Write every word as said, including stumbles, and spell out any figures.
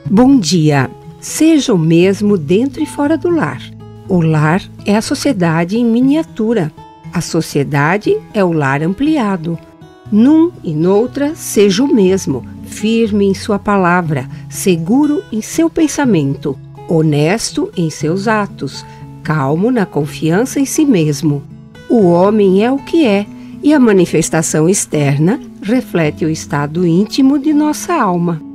Bom dia! Seja o mesmo dentro e fora do lar. O lar é a sociedade em miniatura. A sociedade é o lar ampliado. Num e noutra, seja o mesmo, firme em sua palavra, seguro em seu pensamento, honesto em seus atos, calmo na confiança em si mesmo. O homem é o que é, e a manifestação externa reflete o estado íntimo de nossa alma.